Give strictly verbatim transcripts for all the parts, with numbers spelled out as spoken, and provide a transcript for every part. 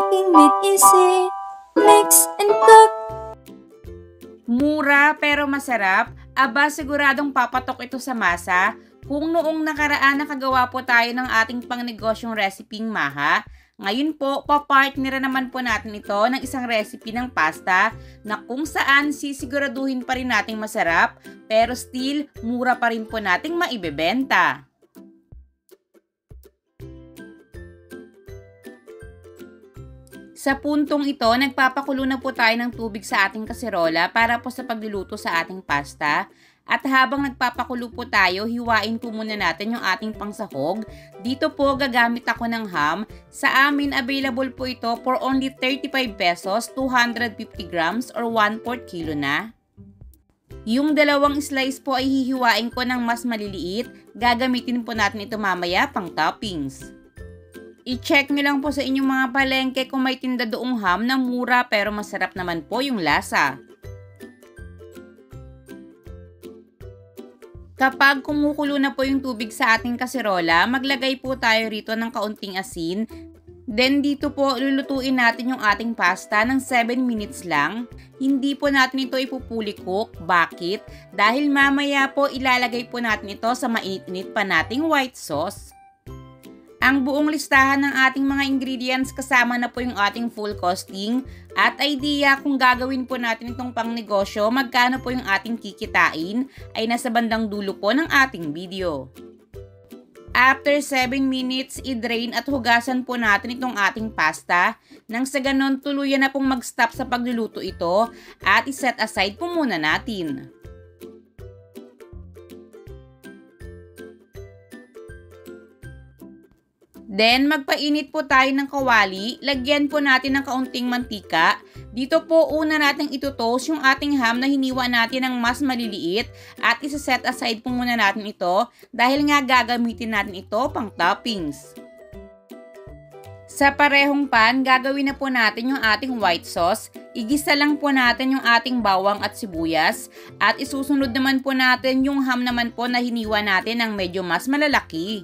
Cooking with Easy. Mix and cook. Mura pero masarap, aba siguradong papatok ito sa masa. Kung noong nakaraan nakagawa po tayo ng ating pangnegosyong reseping maha, ngayon po papartner naman po natin ito ng isang recipe ng pasta na kung saan sisiguraduhin pa rin nating masarap pero still mura pa rin po nating maibebenta. Sa puntong ito, nagpapakulo na po tayo ng tubig sa ating kaserola para po sa pagluluto sa ating pasta. At habang nagpapakulo po tayo, hiwain po muna natin yung ating pangsahog. Dito po gagamit ako ng ham. Sa amin, available po ito for only thirty-five pesos, two hundred fifty grams or one fourth kilo na. Yung dalawang slice po ay hihiwain ko ng mas maliliit. Gagamitin po natin ito mamaya pang toppings. I-check nyo lang po sa inyong mga palengke kung may tinda doong ham na mura pero masarap naman po yung lasa. Kapag kumukulo na po yung tubig sa ating kaserola, maglagay po tayo rito ng kaunting asin. Then dito po lulutuin natin yung ating pasta ng seven minutes lang. Hindi po natin ito ipupuli cook. Bakit? Dahil mamaya po ilalagay po natin ito sa mainit-init pa nating white sauce. Ang buong listahan ng ating mga ingredients kasama na po yung ating full costing at idea kung gagawin po natin itong pangnegosyo, magkano po yung ating kikitain ay nasa bandang dulo po ng ating video. After seven minutes, i-drain at hugasan po natin itong ating pasta nang sa ganon tuluyan na pong mag-stop sa pagluluto ito at i-set aside po muna natin. Then, magpainit po tayo ng kawali. Lagyan po natin ng kaunting mantika. Dito po una natin ito-toast yung ating ham na hiniwa natin ng mas maliliit at isa-set aside po muna natin ito dahil nga gagamitin natin ito pang toppings. Sa parehong pan, gagawin na po natin yung ating white sauce. Igisa lang po natin yung ating bawang at sibuyas at isusunod naman po natin yung ham naman po na hiniwa natin ng medyo mas malalaki.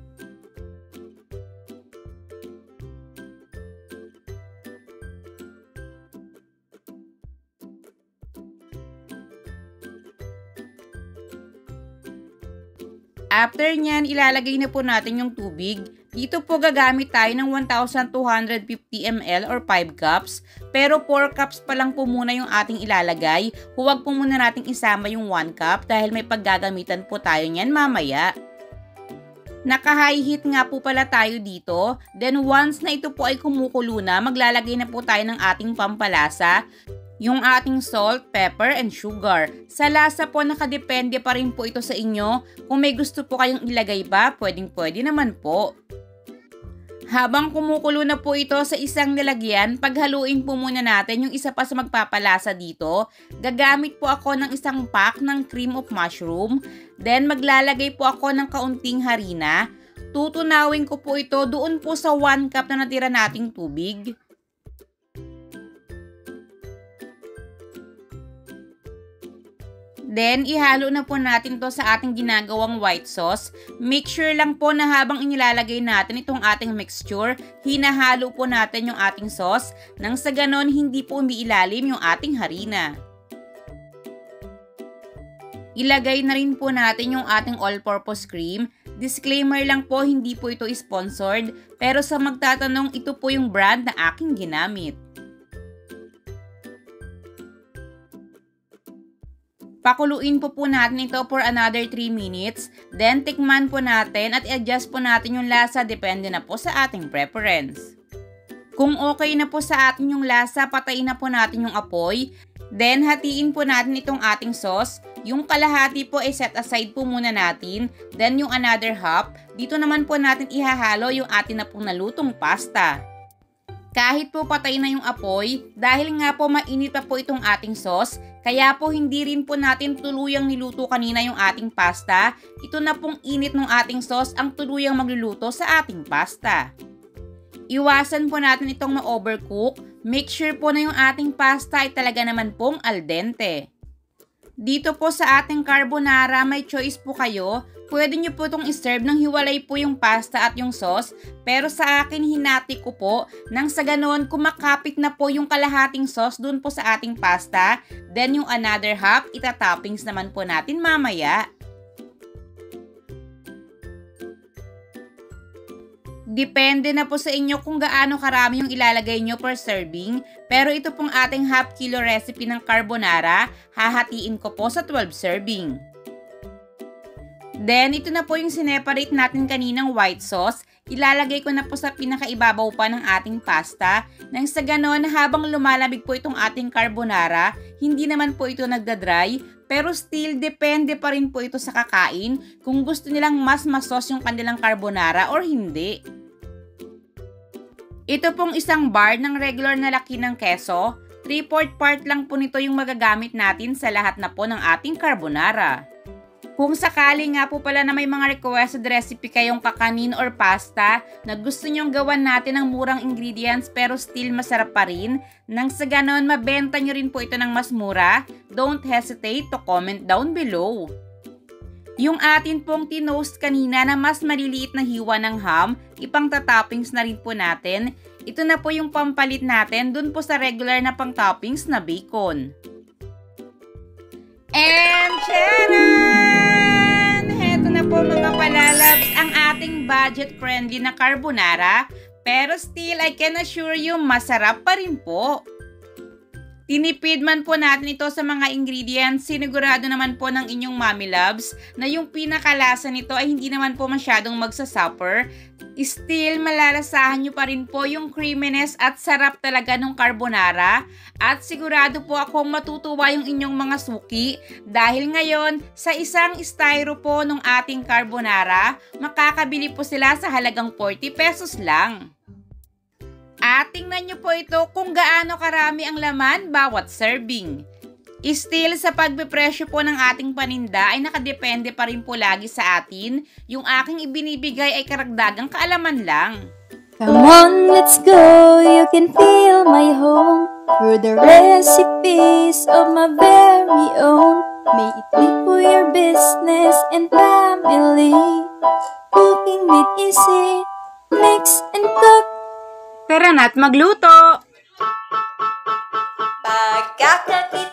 After nyan, ilalagay na po natin yung tubig. Dito po gagamit tayo ng one thousand two hundred fifty milliliters or five cups. Pero four cups pa lang po muna yung ating ilalagay. Huwag po muna nating isama yung one cup dahil may paggagamitan po tayo nyan mamaya. Naka-high heat nga po pala tayo dito. Then once na ito po ay kumukulo na, maglalagay na po tayo ng ating pampalasa. Yung ating salt, pepper, and sugar. Sa lasa po, nakadepende pa rin po ito sa inyo. Kung may gusto po kayong ilagay ba, pwedeng-pwede naman po. Habang kumukulo na po ito sa isang nilagyan, paghaluin po muna natin yung isa pa sa magpapalasa dito. Gagamit po ako ng isang pack ng cream of mushroom. Then maglalagay po ako ng kaunting harina. Tutunawin ko po ito doon po sa one cup na natira nating tubig. Then, ihalo na po natin to sa ating ginagawang white sauce. Make sure lang po na habang inilalagay natin itong ating mixture, hinahalo po natin yung ating sauce nang sa ganon hindi po umiilalim yung ating harina. Ilagay na rin po natin yung ating all-purpose cream. Disclaimer lang po, hindi po ito sponsored, pero sa magtatanong, ito po yung brand na aking ginamit. Pakuluin po po natin ito for another three minutes. Then, tikman po natin at i-adjust po natin yung lasa. Depende na po sa ating preference. Kung okay na po sa atin yung lasa, patayin na po natin yung apoy. Then, hatiin po natin itong ating sauce. Yung kalahati po ay set aside po muna natin. Then, yung another half, dito naman po natin ihahalo yung atin na pong nalutong pasta. Kahit po patay na yung apoy, dahil nga po mainit pa po itong ating sauce, kaya po hindi rin po natin tuluyang niluto kanina yung ating pasta. Ito na pong init ng ating sauce ang tuluyang magluluto sa ating pasta. Iwasan po natin itong ma-overcook. Make sure po na yung ating pasta ay talaga naman pong al dente. Dito po sa ating carbonara, may choice po kayo. Pwede nyo po itong iserve ng hiwalay po yung pasta at yung sauce. Pero sa akin, hinati ko po. Nang sa ganon, kumakapit na po yung kalahating sauce dun po sa ating pasta. Then yung another half, itatoppings naman po natin mamaya. Depende na po sa inyo kung gaano karami yung ilalagay nyo per serving. Pero ito pong ating half kilo recipe ng carbonara, hahatiin ko po sa twelve serving. Then, ito na po yung sineparate natin kaninang white sauce. Ilalagay ko na po sa pinakaibabaw pa ng ating pasta. Nang sa ganon, habang lumalamig po itong ating carbonara, hindi naman po ito nagdadry. Pero still, depende pa rin po ito sa kakain kung gusto nilang mas masos yung kanilang carbonara or hindi. Ito pong isang bar ng regular na laki ng keso. three fourths part lang po nito yung magagamit natin sa lahat na po ng ating carbonara. Kung sakali nga po pala na may mga requested recipe kayong kakanin or pasta na gusto nyong gawan natin ng murang ingredients pero still masarap pa rin, nang sa ganon mabenta nyo rin po ito ng mas mura, don't hesitate to comment down below. Yung atin pong tinost kanina na mas maliliit na hiwa ng ham, ipang toppings na rin po natin. Ito na po yung pampalit natin dun po sa regular na pang toppings na bacon. And charan! Heto na po mga palalabs ang ating budget-friendly na carbonara. Pero still, I can assure you, masarap pa rin po. Tinipid man po natin ito sa mga ingredients, sinigurado naman po ng inyong mommy loves na yung pinakalasa nito ay hindi naman po masyadong magsasuffer. Still, malalasahan nyo pa rin po yung creaminess at sarap talaga ng carbonara. At sigurado po akong matutuwa yung inyong mga suki dahil ngayon sa isang styro po ng ating carbonara, makakabili po sila sa halagang forty pesos lang. At tingnan nyo po ito kung gaano karami ang laman bawat serving. Still, sa pagbepresyo po ng ating paninda ay nakadepende pa rin po lagi sa atin. Yung aking ibinibigay ay karagdagang kaalaman lang. Come on, let's go, you can feel my home. For the recipes of my very own. May it be for your business and family. Cooking with easy, mix and cook. Tara na't magluto! Pagkakakita